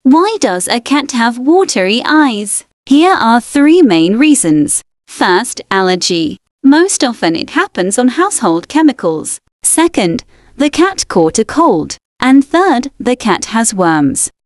Why does a cat have watery eyes? Here are 3 main reasons. First, allergy. Most often it happens on household chemicals. Second, the cat caught a cold. And third, the cat has worms.